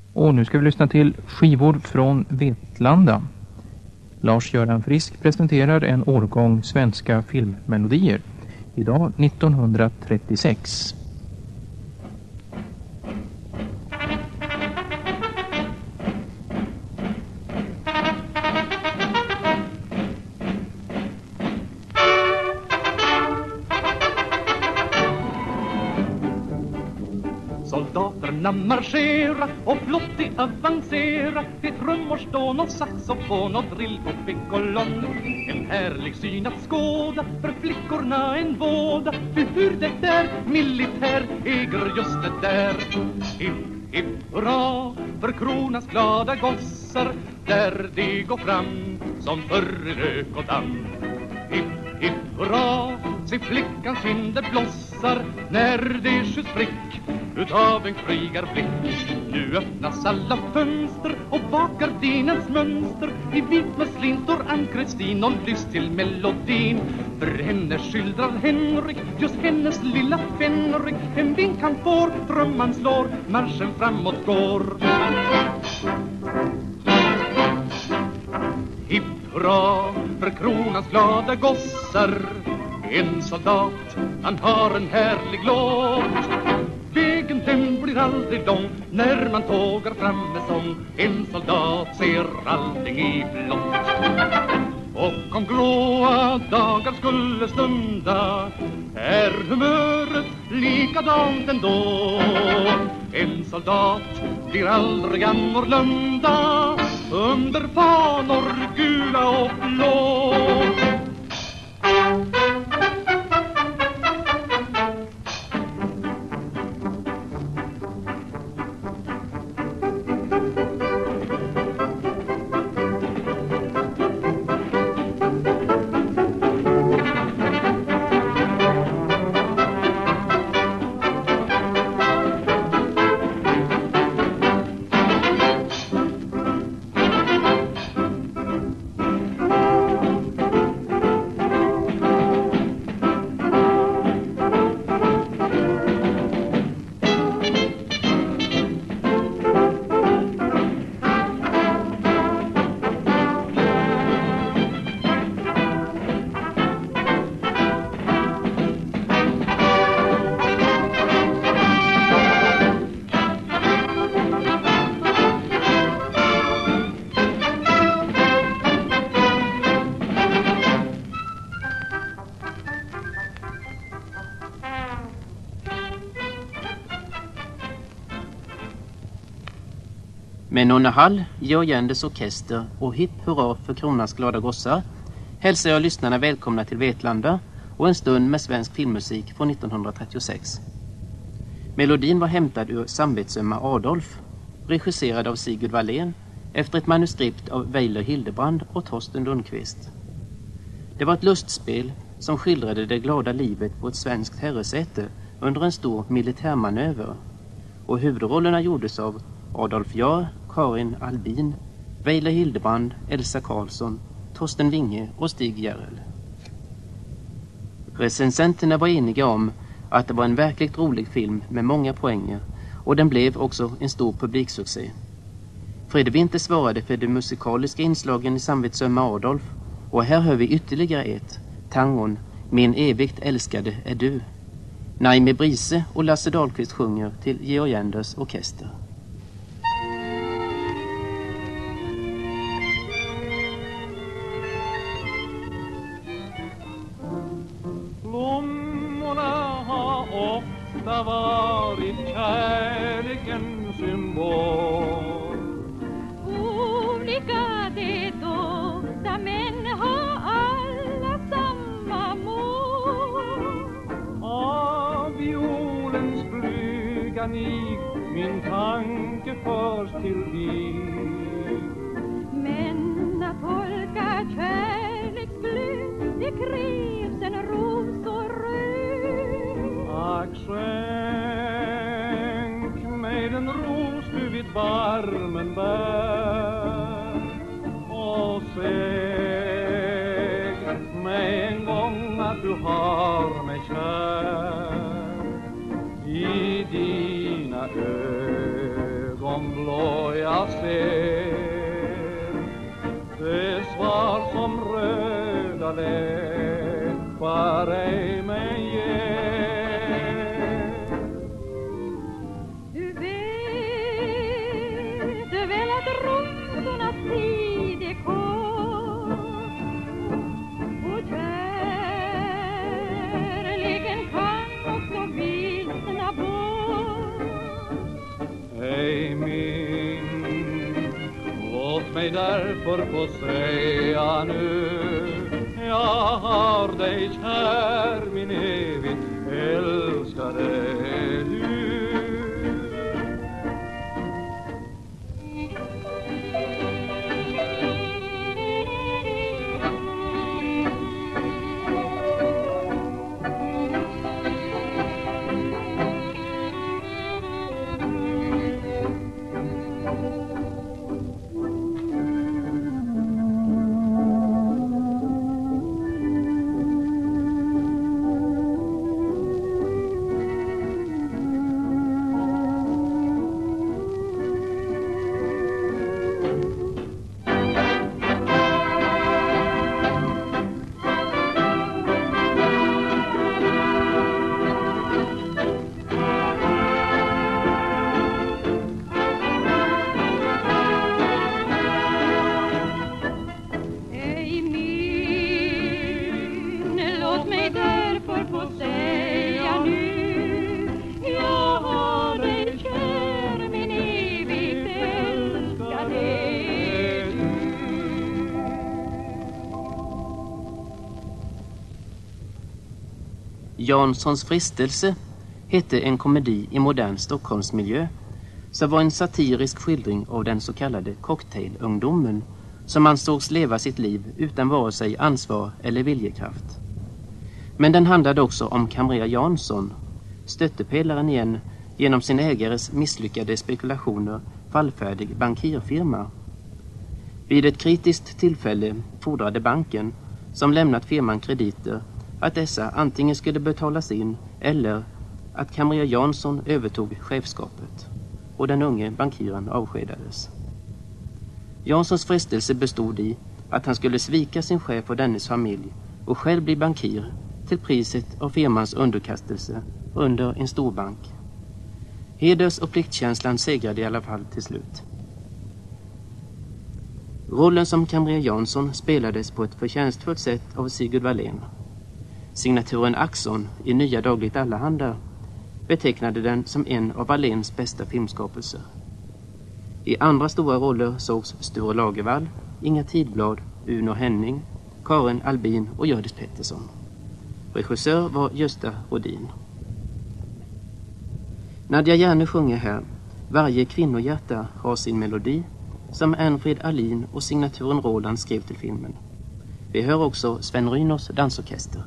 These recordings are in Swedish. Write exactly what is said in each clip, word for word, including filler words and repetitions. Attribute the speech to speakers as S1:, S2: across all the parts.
S1: Och nu ska vi lyssna till skivor från Vetlanda. Lars-Göran Frisk presenterar en årgång svenska filmmelodier. Idag nittonhundratrettiosex.
S2: Soldaterna marschera och flottigt avancera till trummor, och saxofon och drill och piccolon. En härlig syn att skåda, för flickorna en våda. Ty hur det där militär äger just det där. Hipp, hipp, hurra, för kronans glada gossar, där de går fram som förr i rök och damm. Hipp, hipp, hurra, se flickans kinder blossar när det skjuts prick utav en krigarblick. Nu öppnas alla fönster och bak gardinens mönster. I vit muslin står Ann-Kristin och lyst till melodin. För henne skildrar Henrik just hennes lilla Fenrik. En vink han får, trumman slår, marschen framåt går. Hipp hurra, för kronans glada gossar. En soldat, han har en härlig låt. Vägen den blir aldrig lång när man tågar fram med sång. En soldat ser allting i blått. Och om gråa dagar skulle stunda är humöret likadant ändå. En soldat blir aldrig annorlunda under fanor gula och blå.
S3: Med Nonna Hall, Georg Janders orkester och hipp hurra för kronans glada gossar hälsar jag lyssnarna välkomna till Vetlanda och en stund med svensk filmmusik från nittonhundratrettiosex. Melodin var hämtad ur Samvetsömma Adolf, regisserad av Sigurd Wallén efter ett manuskript av Weiler Hildebrand och Torsten Lundqvist. Det var ett lustspel som skildrade det glada livet på ett svenskt herresäte under en stor militärmanöver, och huvudrollerna gjordes av Adolf Jahr, Karin Albin, Weiler Hildebrand, Elsa Karlsson, Torsten Winge och Stig Järrel. Recensenterna var eniga om att det var en verkligt rolig film med många poänger, och den blev också en stor publiksuccé. Fredde Winther svarade för de musikaliska inslagen i Samvetsömma Adolf, och här hör vi ytterligare ett, tangon Min evigt älskade är du. Naime Brise och Lasse Dahlqvist sjunger till Georg Janders orkester.
S2: Blommorna har ofta varit kärlekens symbol.
S4: Olika det dofta, men har alla samma mål.
S2: Av violens blyga nik min tanke förs till dig.
S4: Men att tolka kärleksglöd, det krävs en ros och röd.
S2: Ack, skänk mig den ros du vid barmen bär, och säg mig en gång att du har mig kär. I dina ögon blå jag ser. Det svar som röda läppar ej mig ger.
S4: Du vet väl att rosornas tid är kort, och kärleken kan också vissna bort.
S2: Ej min, låt mig därför få säga nu, jag har dig kär, min evigt älskade du.
S3: Janssons fristelse hette en komedi i modern Stockholmsmiljö, som var en satirisk skildring av den så kallade cocktailungdomen som ansågs leva sitt liv utan vare sig ansvar eller viljekraft. Men den handlade också om kamrer Jansson, stöttepelaren igen genom sin ägares misslyckade spekulationer fallfärdig bankirfirma. Vid ett kritiskt tillfälle fordrade banken, som lämnat firman krediter, att dessa antingen skulle betalas in eller att kamrer Jansson övertog chefskapet, och den unge bankiren avskedades. Janssons frestelse bestod i att han skulle svika sin chef och dennes familj och själv bli bankir till priset av firmans underkastelse under en storbank. Heders- och pliktkänslan segrade i alla fall till slut. Rollen som kamrer Jansson spelades på ett förtjänstfullt sätt av Sigurd Wallén. Signaturen Axon i Nya Dagligt Allehanda betecknade den som en av Walléns bästa filmskapelser. I andra stora roller sågs Sture Lagervall, Inga Tidblad, Uno Henning, Karin Albin och Hjördis Pettersson. Regissör var Gösta Rodin. Nadja Hjärne sjunger här Varje kvinnohjärta har sin melodi, som Ernfrid Alin och signaturen Roland skrev till filmen. Vi hör också Sven Rynos dansorkester.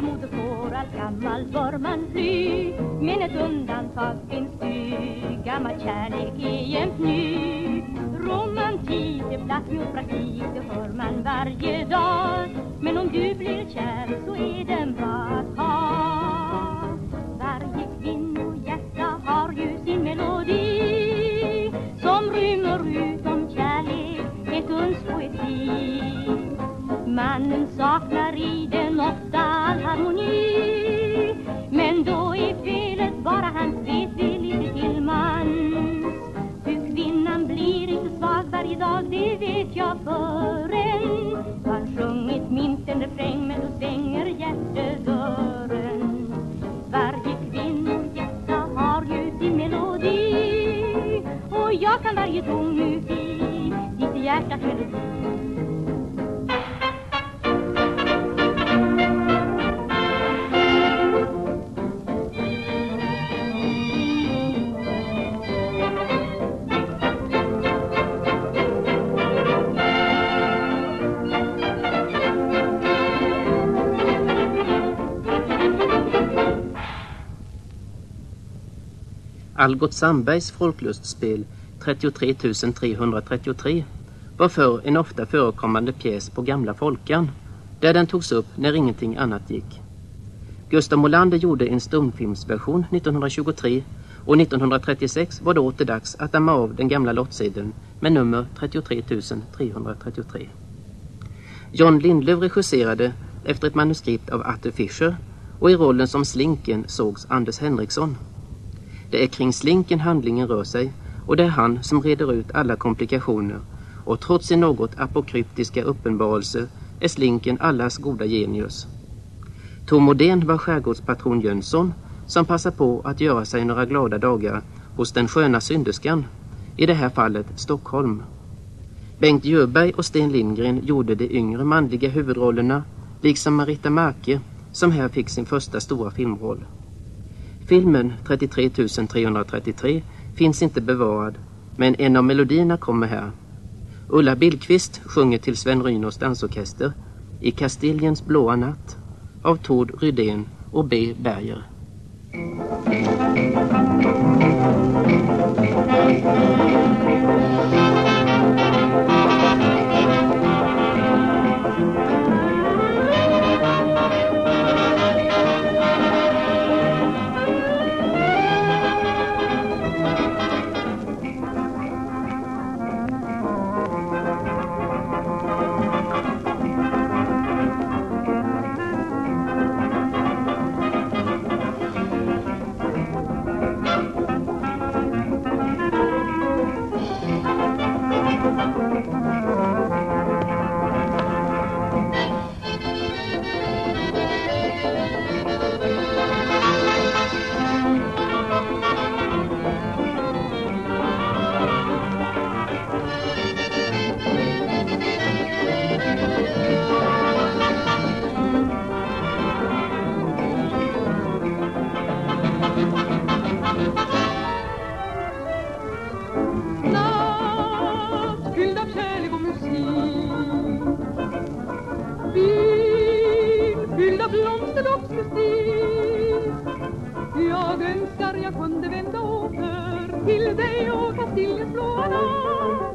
S4: Från modersår allt gammalt bör man fly, men ett undantag finns du. Gammal kärlek är jämt ny. Romantik är plats mot praktik, det hör man varje dag. Men om du blir kär så är den bara att ha. Varje kvinnohjärta har ju sin melodi, som rymmer utom kärlek ett uns poesi. Mannen saknar i den ofta all harmoni, men då är felet bara hans vet vi lite till mans. Hur kvinnan blir inte svag varje dag, det vet jag förrän han sjungit minst en refräng, men då stänger hjärtedörren. Varje kvinnohjärta har ju sin melodi, och jag kan varje ton ut i ditt hjärtas melodi.
S3: Algot Sandbergs folklustspel trettiotre tusen trehundratrettiotre var för en ofta förekommande pjäs på gamla folkan, där den togs upp när ingenting annat gick. Gustav Molander gjorde en stumfilmsversion nittonhundratjugotre, och nittonhundratrettiosex var det åter dags att damma av den gamla lottsidan med nummer trettiotre tusen trehundratrettiotre. John Lindlöf regisserade efter ett manuskript av Arthur Fisher, och i rollen som Slinken sågs Anders Henriksson. Det är kring Slinken handlingen rör sig, och det är han som reder ut alla komplikationer, och trots sin något apokryptiska uppenbarelse är Slinken allas goda genius. Tom Modén var skärgårdspatron Jönsson, som passar på att göra sig några glada dagar hos den sköna synderskan, i det här fallet Stockholm. Bengt Jöberg och Sten Lindgren gjorde de yngre manliga huvudrollerna, liksom Marita Marke, som här fick sin första stora filmroll. Filmen trettiotre tusen trehundratrettiotre finns inte bevarad, men en av melodierna kommer här. Ulla Billqvist sjunger till Sven Rynås dansorkester i Kastiljens blåa natt av Tord Rydén och B. Berger.
S5: Jag önskar jag kunde vända åter till dig och Kastiljens blåa natt.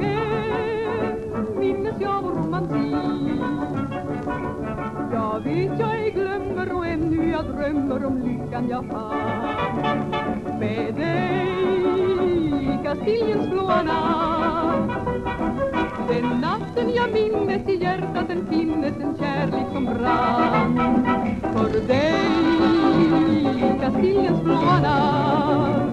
S5: Än minnes jag vår romantik. Jag vet jag ej glömmer och ännu jag drömmer om lyckan jag fann med dig i Kastiljens blåa natt. Den natten jag minnes i hjärtat, den finnes en kärlek som brann för dig i Kastiljens blåa natt.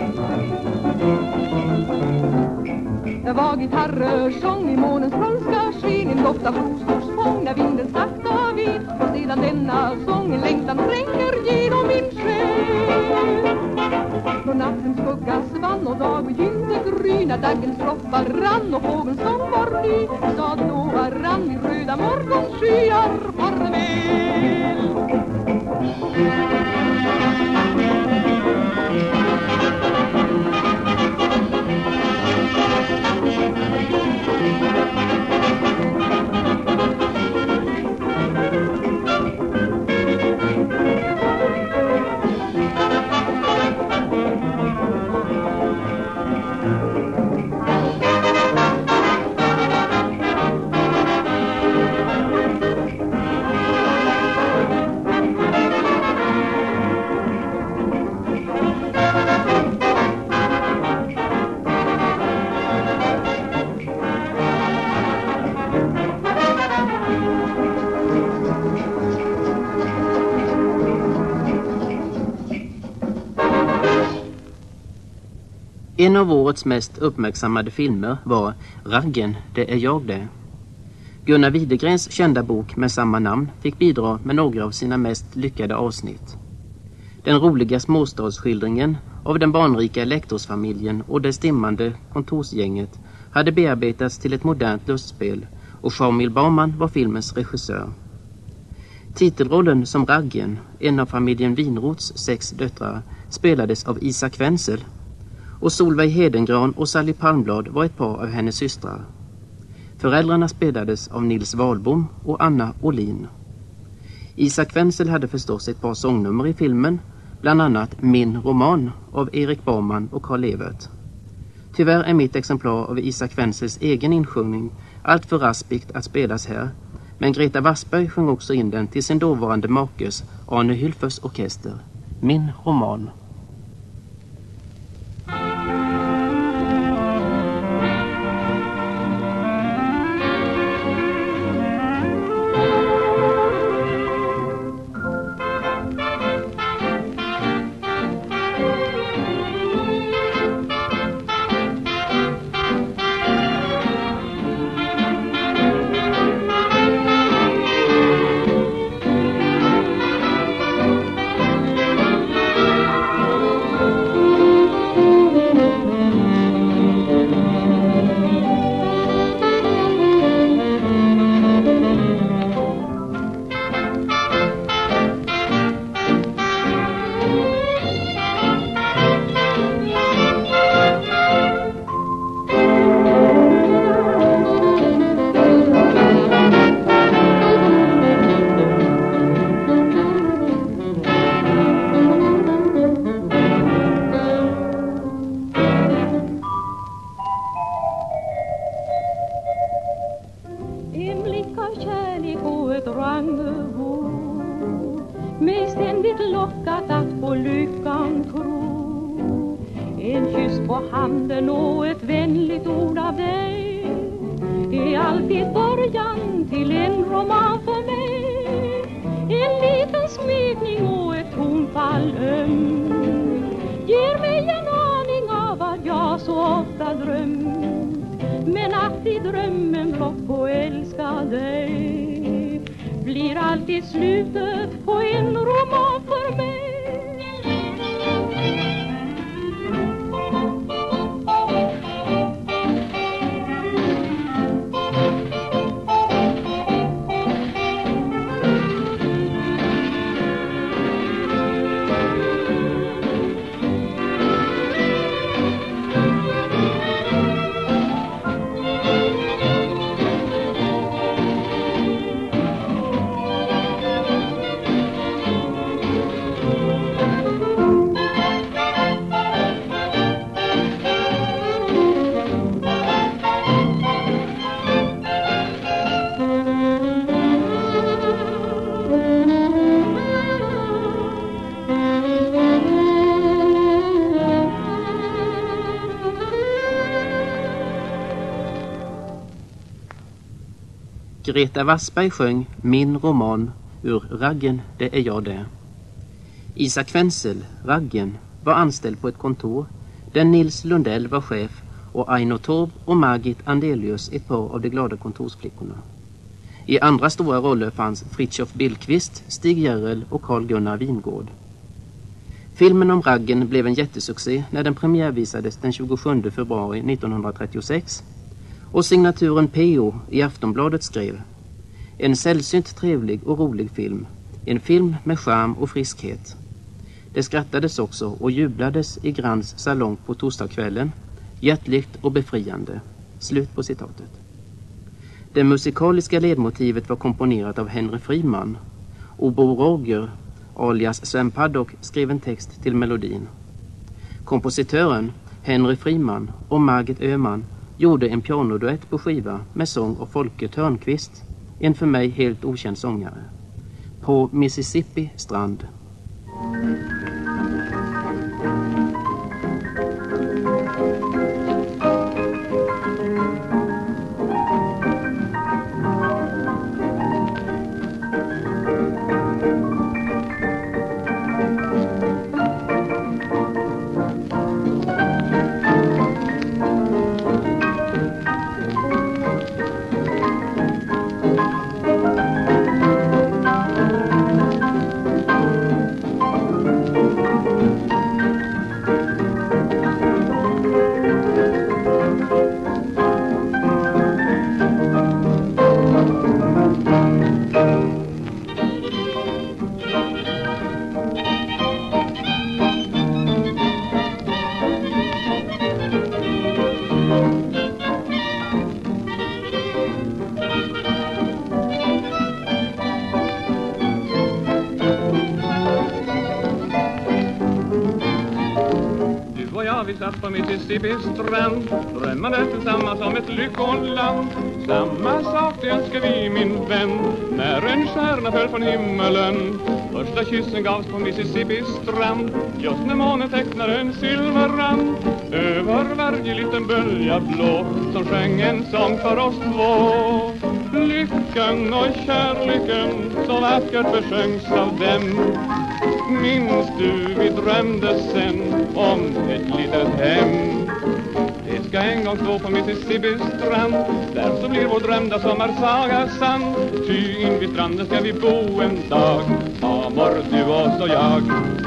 S5: Det var gitarrsång i månens trolska sken, en doft av rosors när vinden sakta vid. Och sedan denna sång en längtan tränger genom min själ. Då nattens skugga svann och dag begynte gry, när daggens droppar rann och fågeln sång var ny, sa då rann i röda morgonskyar farväl.
S3: En av årets mest uppmärksammade filmer var Raggen, det är jag det. Gunnar Widegrens kända bok med samma namn fick bidra med några av sina mest lyckade avsnitt. Den roliga småstadsskildringen av den barnrika elektorsfamiljen och det stimmande kontorsgänget hade bearbetats till ett modernt lustspel och Shamil Bauman var filmens regissör. Titelrollen som Raggen, en av familjen Winroths sex döttrar, spelades av Isak Wenzel och Solveig Hedengran och Sally Palmblad var ett par av hennes systrar. Föräldrarna spelades av Nils Wahlbom och Anna Olin. Isak Wenzel hade förstås ett par sångnummer i filmen, bland annat Min roman av Erik Bauman och Carl Evert. Tyvärr är mitt exemplar av Isak Wenzels egen insjungning allt för raspigt att spelas här, men Greta Wassberg sjöng också in den till sin dåvarande makes Arne Hylfers orkester. Min roman.
S5: Mig ständigt lockat att få lyckan tro. En kyss på handen och ett vänligt ord av dig är alltid början till en roman för mig. En liten smekning och ett tonfall öm ger mig en aning av att jag så ofta drömt, men att i drömmen blott få älska dig blir alltid slutet på en roman för mig.
S3: Greta Wassberg sjöng Min roman ur Raggen, det är jag det. Isak Wenzel, Raggen, var anställd på ett kontor där Nils Lundell var chef och Aino Torp och Margit Andelius ett par av de glada kontorsflickorna. I andra stora roller fanns Fritiof Billqvist, Stig Järrel och Carl-Gunnar Wingård. Filmen om Raggen blev en jättesuccé när den premiärvisades den tjugosjunde februari nittonhundratrettiosex. Och signaturen P O i Aftonbladet skrev: en sällsynt trevlig och rolig film. En film med charm och friskhet. Det skrattades också och jublades i Grands salong på torsdagskvällen. Hjärtligt och befriande. Slut på citatet. Det musikaliska ledmotivet var komponerat av Henry Friman. Och Bo Roger, alias Sven Paddock, skrev en text till melodin. Kompositören, Henry Friman och Margit Öhman gjorde en pianoduett på skiva med sång av Folke Törnqvist, en för mig helt okänd sångare, på Mississippi strand.
S2: dag vi satt på Mississippi strand, drömmande tillsammans som ett lyckoland. Samma sak det önskar vi, min vän, när en stjärna föll från himmelen. Första kyssen gavs på Mississippi strand, just när månen tecknar en silverrand. Över varje liten bölja blå som sjöng en sång för oss två. Lyckan och kärleken så vackert besjöngs av dem. Minns du vi drömde sen om ett litet hem. Det ska en gång stå på Mississippi strand, där så blir vår drömda sommarsaga sann. Ty in vid stranden ska vi bo en dag, Amor, du och så jag.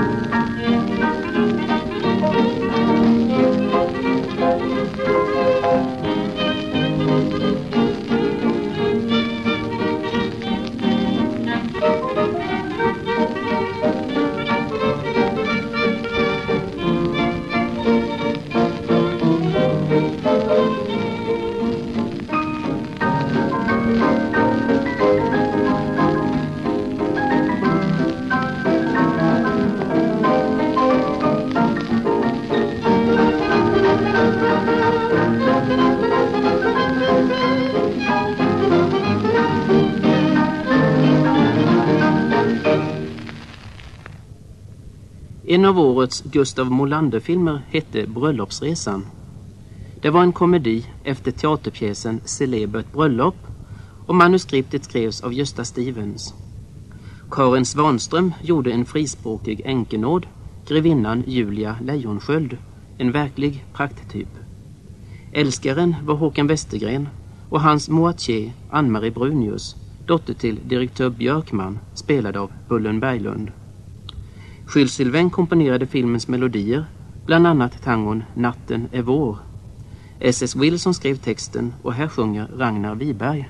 S3: En av årets Gustav Molander-filmer hette Bröllopsresan. Det var en komedi efter teaterpjäsen Celebert bröllop och manuskriptet skrevs av Gösta Stevens. Karin Svanström gjorde en frispråkig enkenåd, grevinnan Julia Lejonsköld, en verklig prakttyp. Älskaren var Håkan Westergren och hans moatier Ann-Marie Brunius, dotter till direktör Björkman, spelad av Bullen Berglund. Jules Sylvain komponerade filmens melodier, bland annat tangon Natten är vår. S S Wilson skrev texten och här sjunger Ragnar Wiberg.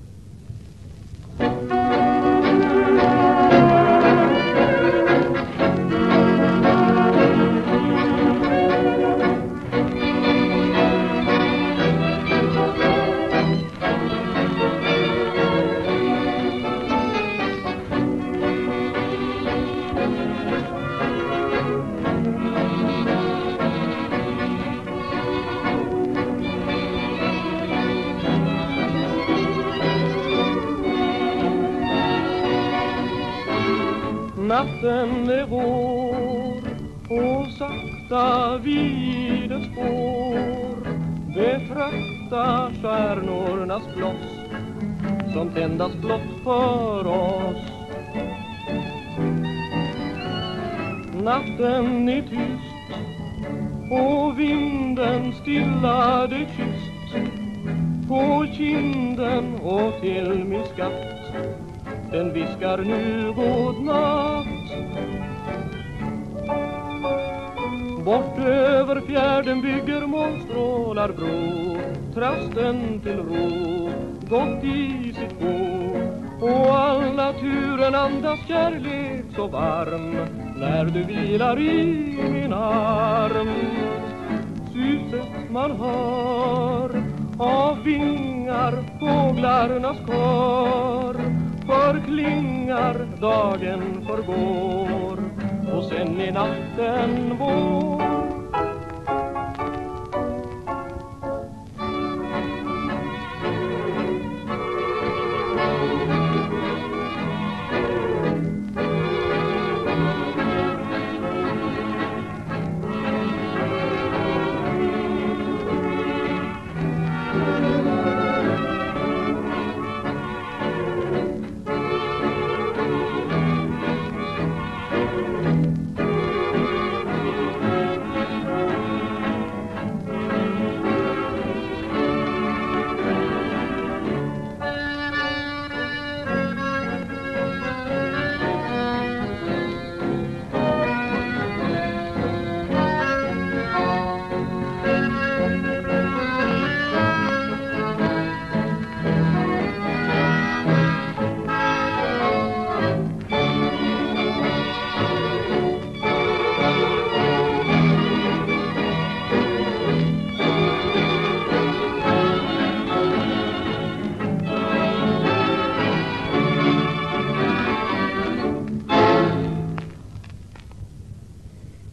S2: Natten är vår och sakta vid ett spår betrakta stjärnornas bloss som tändas blott för oss. Natten är tyst och vinden stillade kysst på kinden och till min skatt. Den viskar nu god natt. Bort över fjärden bygger månstrålar bro, trasten till ro, gott i sitt bo. Och all naturen andas kärlek så varm när du vilar i min arm. Suset man hör av vingar, fåglarnas kör, förklingar, dagen förgår och sen är natten vår.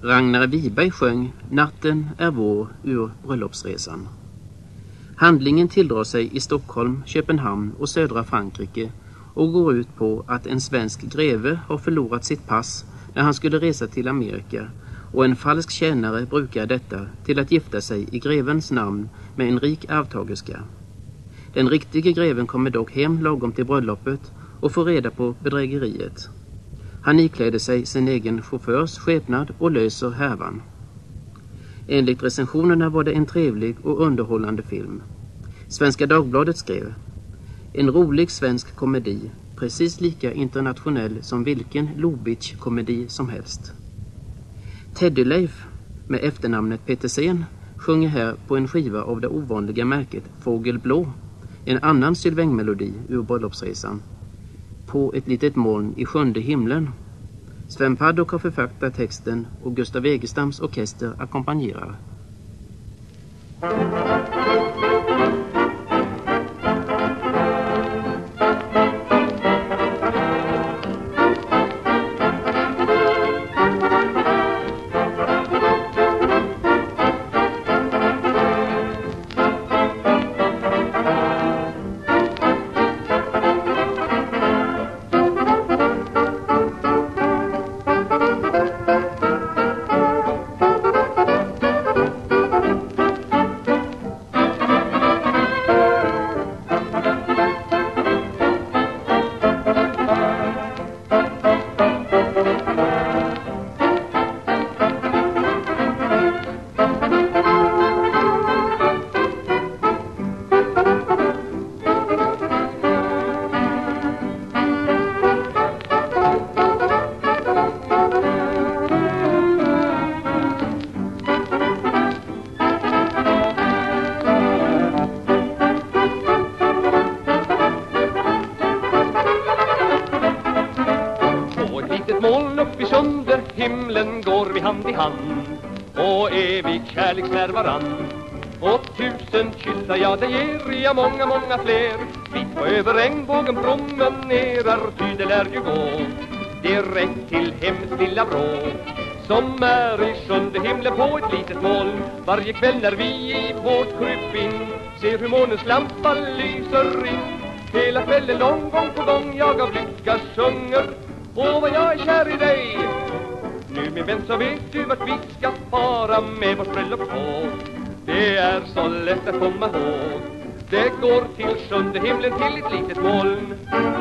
S3: Ragnar Wiberg sjöng Natten är vår ur bröllopsresan. Handlingen tilldrar sig i Stockholm, Köpenhamn och södra Frankrike och går ut på att en svensk greve har förlorat sitt pass när han skulle resa till Amerika, och en falsk tjänare brukar detta till att gifta sig i grevens namn med en rik arvtagerska. Den riktige greven kommer dock hem lagom till bröllopet och får reda på bedrägeriet. Han ikläder sig sin egen chaufförs skepnad och löser härvan. Enligt recensionerna var det en trevlig och underhållande film. Svenska Dagbladet skrev: en rolig svensk komedi, precis lika internationell som vilken Lubitsch-komedi som helst. Teddy Leif med efternamnet Petersen sjunger här på en skiva av det ovanliga märket Fågelblå, en annan Sylvängmelodi ur bröllopsresan, På ett litet moln i sjunde himlen. Sven Paddock har författat texten och Gustav Egestams orkester ackompanjerar.
S2: Himlen går vi hand i hand och evig kärlek när varann. Och tusen kyssar jag dig ger, ja många, många fler. Vi två över regnbågen promenerar, ty det lär ju gå direkt till hemmets lilla vrå, som är i sjunde himlen på ett litet moln. Varje kväll när vi i vårt krypin ser hur månens lampa lyser in, hela kvällen lång, gång på gång jag av lycka sjunger. Åh, vad jag är kär i dig. Nu min vän så vet du vart vi ska fara med vårt bröllopståg. Det är så lätt att komma ihåg. Det går till sjunde himlen, till ett litet moln.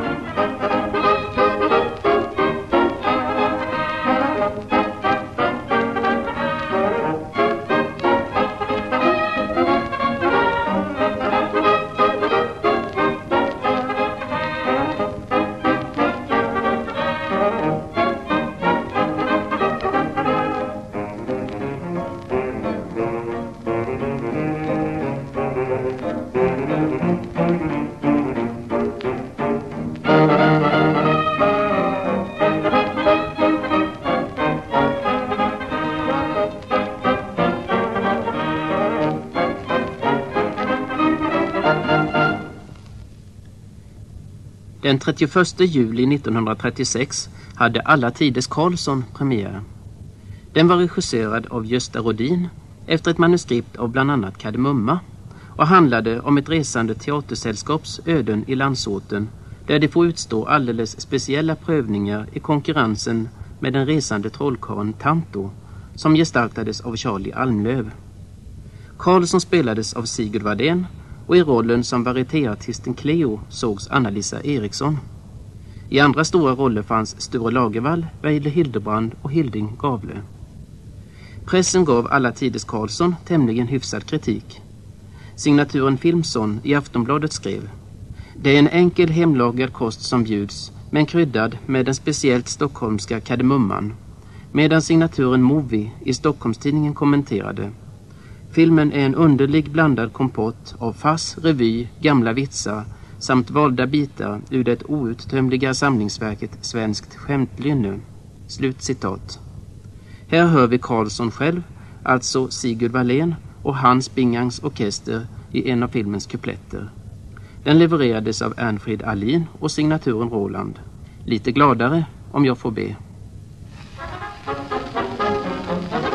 S3: Den trettioförsta juli nittonhundratrettiosex hade Alla tiders Karlsson premiär. Den var regisserad av Gösta Rodin efter ett manuskript av bland annat Kardemumma och handlade om ett resande teatersällskaps öden i landsorten, där de får utstå alldeles speciella prövningar i konkurrensen med den resande trollkarlen Tanto, som gestaltades av Charlie Almlöv. Karlsson spelades av Sigurd Wadén och i rollen som varietéartisten Cleo sågs Anna-Lisa Eriksson. I andra stora roller fanns Sture Lagervall, Weile Hildebrand och Hilding Gavle. Pressen gav Alla tiders Karlsson tämligen hyfsad kritik. Signaturen Filmson i Aftonbladet skrev: det är en enkel hemlagad kost som bjuds, men kryddad med den speciellt stockholmska kardemumman. Medan signaturen Movie i Stockholmstidningen kommenterade: filmen är en underlig blandad kompott av fars, revy, gamla vitsar samt valda bitar ur det outtömliga samlingsverket Svenskt skämtlynne. Slut citat. Här hör vi Karlsson själv, alltså Sigurd Wallén, och Hans Bingangs orkester i en av filmens kupletter. Den levererades av Ernfrid Alin och signaturen Roland. Lite gladare, om jag får be.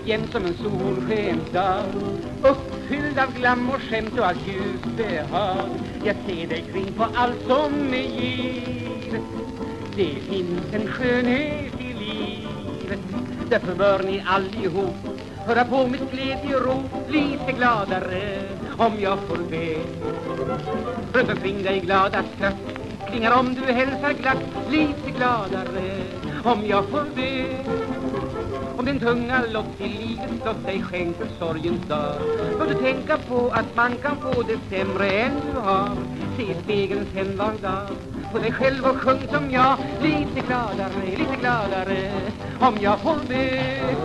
S6: jämt som en solskensdag, uppfylld av glam och skämt och allt ljus behag. Jag ser dig kring på allt som är givet. Det finns en skönhet i livet. Därför bör ni allihop höra på mitt glädjerop lite gladare om jag får be. Runt omkring dig glada skratt klingar om du hälsar glatt lite gladare om jag får be. Om din tunga lott i livet slått dig skänker sorgens dag, bör du tänka på att man kan få det sämre än du har. Se spegeln sen var dag på dig själv och sjung som jag lite gladare, lite gladare om jag får be.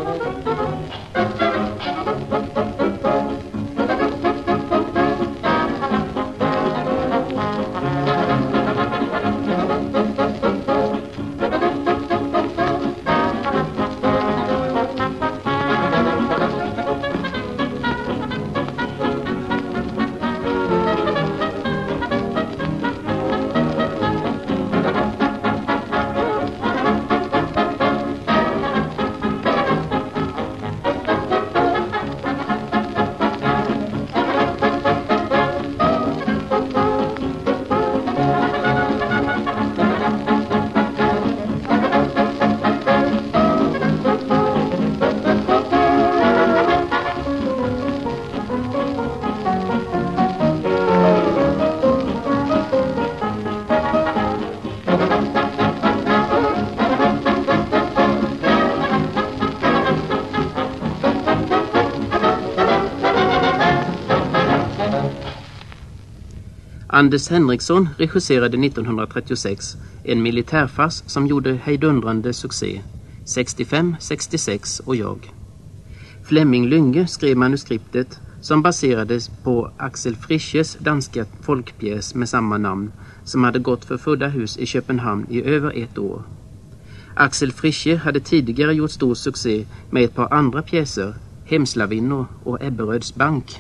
S3: Anders Henriksson regisserade nittonhundratrettiosex en militärfars som gjorde hejdundrande succé, sextiofem, sextiosex och jag. Flemming Lynge skrev manuskriptet som baserades på Axel Frisches danska folkpjäs med samma namn som hade gått för Fudda hus i Köpenhamn i över ett år. Axel Frische hade tidigare gjort stor succé med ett par andra pjäser, Hemslavinnor och Ebberöds bank.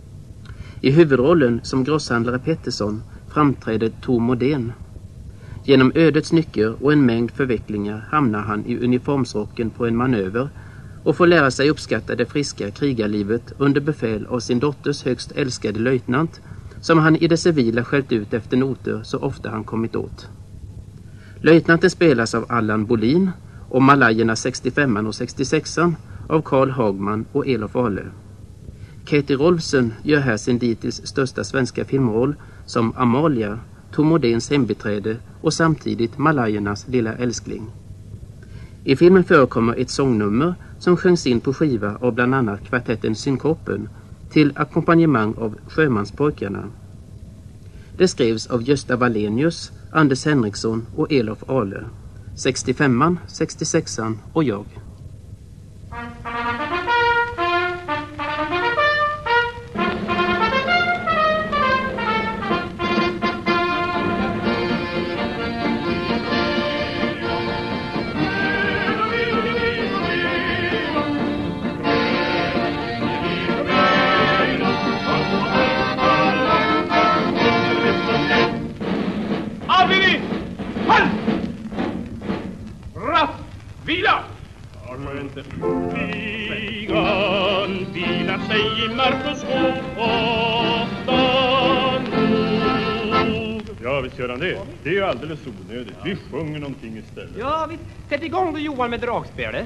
S3: I huvudrollen som grosshandlare Pettersson framträdde Tor Modén. Genom ödets nycker och en mängd förvecklingar hamnar han i uniformsrocken på en manöver och får lära sig uppskatta det friska krigarlivet under befäl av sin dotters högst älskade löjtnant, som han i det civila skällt ut efter noter så ofta han kommit åt. Löjtnanten spelas av Allan Bolin och malajerna sextiofemman och sextiosexan av Carl Hagman och Elof Ale. Katie Rolfsen gör här sin dittills största svenska filmroll som Amalia, Tor Modéns hembiträde och samtidigt malajernas lilla älskling. I filmen förekommer ett sångnummer som sjöngs in på skiva av bland annat kvartetten Synkopen till ackompanjemang av Sjömanspojkarna. Det skrevs av Gösta Wallenius, Anders Henriksson och Elof Ale. sextiofemman, sextiosexan och jag.
S2: Vila! Flygan vilar sig i mörkrets gatan.
S7: Ja, visst gör han det. Det är ju alldeles onödigt. Vi sjunger någonting istället.
S6: Ja, vi sätter igång då Johan med dragspelet.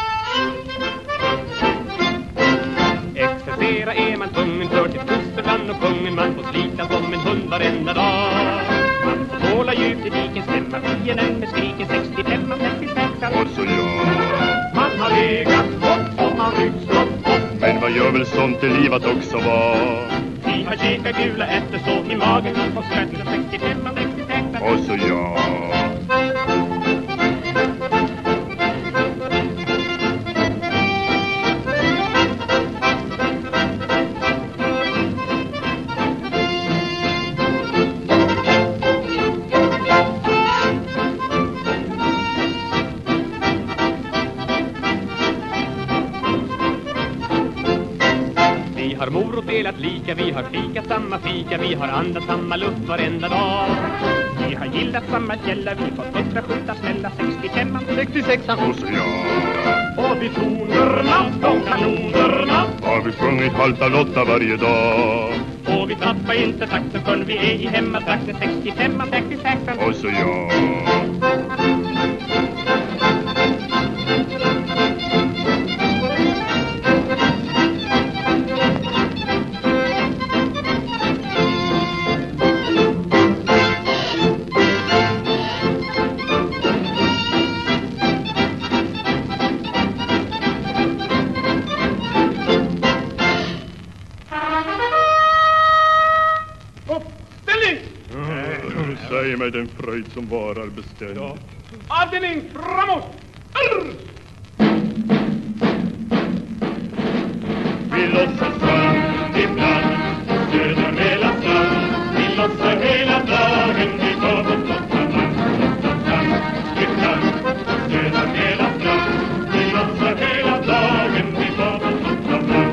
S6: Exercera är man tvungen för till fosterland och kungen. Man får slita som en hund varenda dag. Man får tåla djupt i diken, stämma fienden med skriken sextiofem och sextiosexan.
S7: Och så ja.
S6: Man har legat upp och man ryckslått upp.
S7: Men vad gör väl sånt i livet också var?
S6: Vi har käkat gula ätter så i magen man får skratta sextiofem och sextiosexan.
S7: Och så ja. Vi har mor och delat lika, vi har fika samma fika, vi har andat samma luft varenda dag.
S6: Vi har gillat samma källa, vi får puttra, skjuta, smälla sextiofem, sextiosex och så ja. Och vi tonerna, de kanonerna
S7: har vi sjungit halta Lotta varje dag.
S6: Och vi tappar inte takten förrän vi är i hemmatrakten sextiofem, sextiosex
S7: och så ja. Säg mig den fröjd som varar beständigt. Ja.
S6: Avdelning framåt! Arr!
S7: Vi låtsas fram ibland, söder hela stan. Vi låtsar hela dagen, vi tar vårt låtsas fram. Låtsas fram ibland, söder hela stan. Vi låtsar hela dagen, vi tar vårt låtsas fram.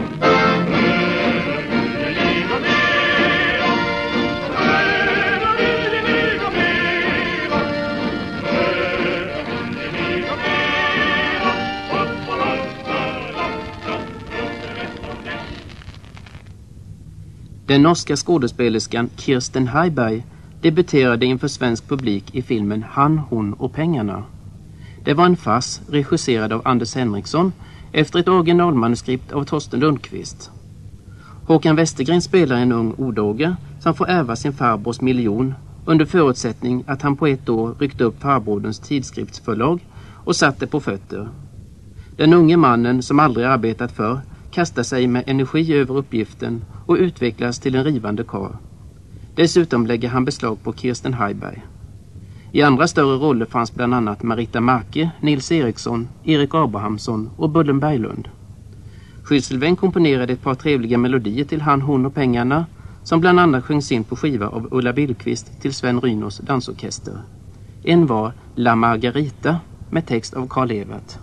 S3: Den norska skådespelerskan Kirsten Heiberg debuterade inför svensk publik i filmen Han, hon och pengarna. Det var en fars regisserad av Anders Henriksson efter ett originalmanuskript av Torsten Lundqvist. Håkan Westergren spelar en ung odåge som får ärva sin farbrors miljon under förutsättning att han på ett år ryckte upp farbrodens tidskriftsförlag och satte på fötter. Den unge mannen som aldrig arbetat för kastar sig med energi över uppgiften och utvecklas till en rivande karl. Dessutom lägger han beslag på Kirsten Heiberg. I andra större roller fanns bland annat Marita Marke, Nils Eriksson, Erik Abrahamsson och Bullen Berglund. Skydselvän komponerade ett par trevliga melodier till Han, hon och pengarna som bland annat sjöngs in på skiva av Ulla Billqvist till Sven Rynås dansorkester. En var La Margarita med text av Karl Evert.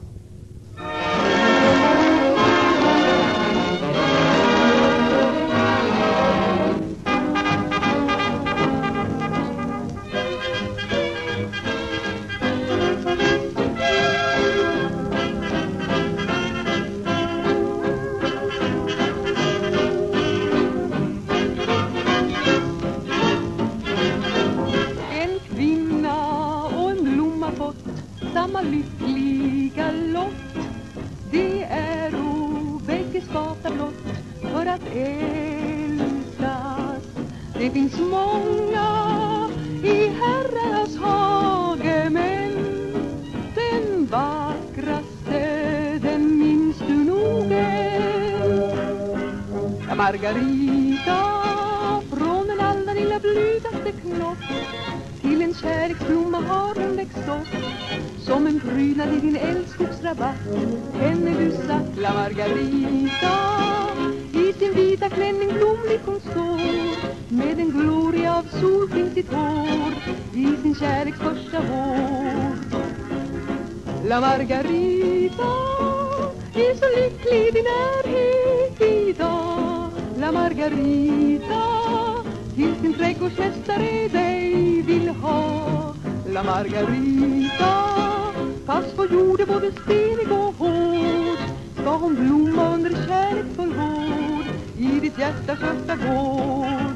S5: Det finns många i herrarnas hage, men den vackraste, den minns du nog än. Ja, Margarita, från den allra lilla blygaste knopp till en kärleksblomma har hon växt upp. Som en prydnad i din älskogsrabatt, henne du satt, La Margarita. I sin vita klänning blomlig hon står, med en gloria av sol kring sitt hår, i sin kärleks första vår. La Margarita är så lycklig i din närhet idag. La Margarita till sin trädgårdsmästare dig vill ha. La Margarita, fast på jorden både stenig och hård, ska hon blomma under kärleksfull vård i ditt hjärtas första gård.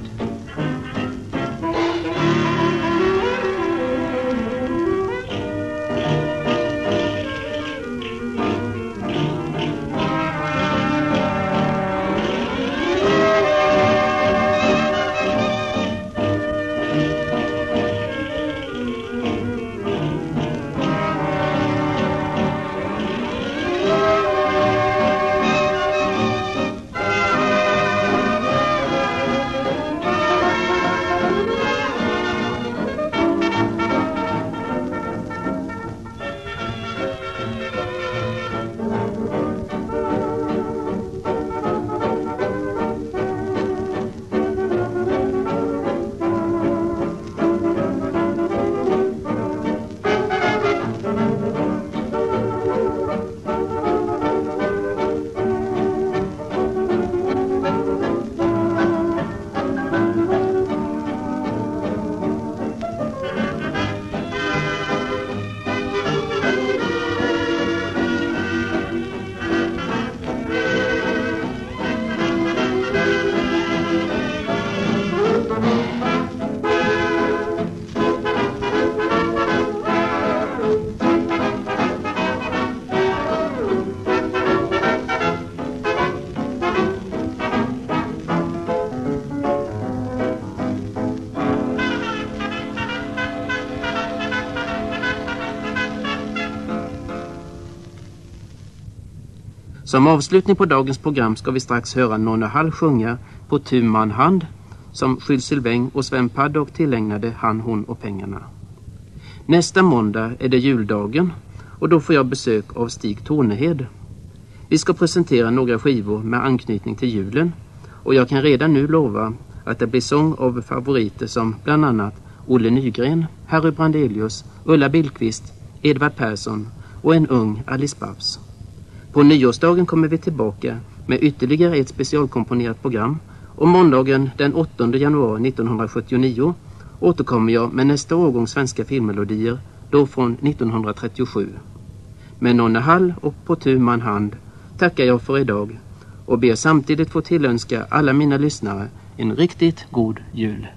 S3: Som avslutning på dagens program ska vi strax höra Nonne Hall sjunga På tu man hand, som Jules Sylvain och Sven Paddock tillägnade Han, hon och pengarna. Nästa måndag är det juldagen och då får jag besök av Stig Tornehed. Vi ska presentera några skivor med anknytning till julen och jag kan redan nu lova att det blir sång av favoriter som bland annat Olle Nygren, Harry Brandelius, Ulla Billqvist, Edvard Persson och en ung Alice Babs. På nyårsdagen kommer vi tillbaka med ytterligare ett specialkomponerat program och måndagen den åttonde januari nittonhundrasjuttionio återkommer jag med nästa årgång svenska filmmelodier, då från nittonhundratrettiosju. Med Nonne Hall och På tu man hand tackar jag för idag och ber samtidigt få tillönska alla mina lyssnare en riktigt god jul.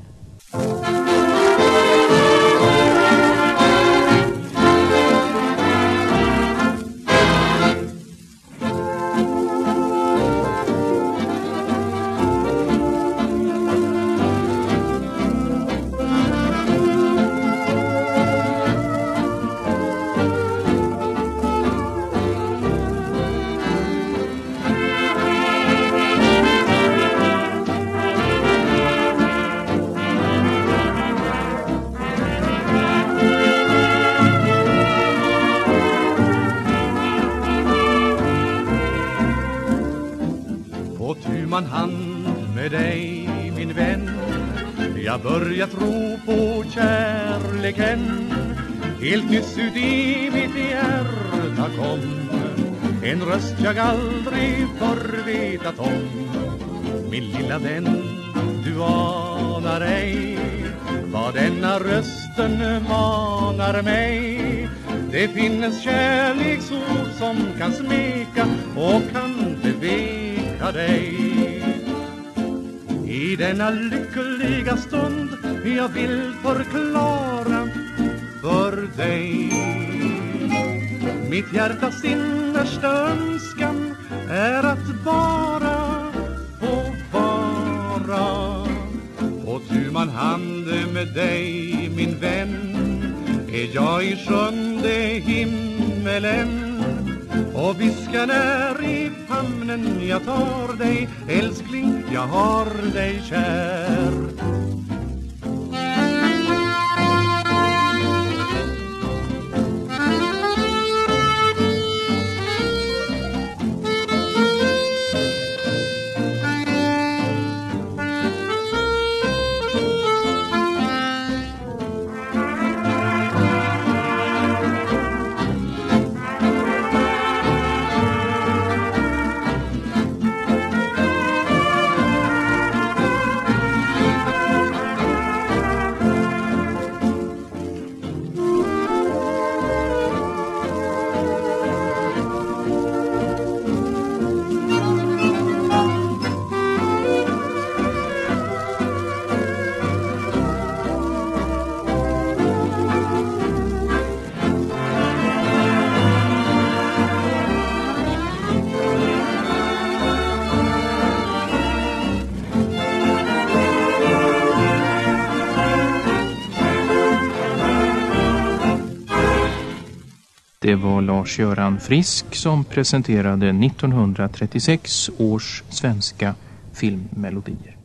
S2: Hand med dig, min vän, jag börjar tro på kärleken. Helt nyss ut i mitt hjärta kom en röst jag aldrig förr vetat om. Min lilla vän, du anar ej vad denna rösten manar mig. Det finns kärleksord som kan smeka och kan beveka dig. I denna lyckliga stund jag vill förklara för dig mitt hjärtas innersta önskan är att bara få vara. Och tu man hand med dig, min vän, är jag i sjunde himmelen. Och viskan är i famnen, jag tar dig, älskling, jag har dig kär.
S1: Det var Lars-Göran Frisk som presenterade nittonhundratrettiosex års svenska filmmelodier.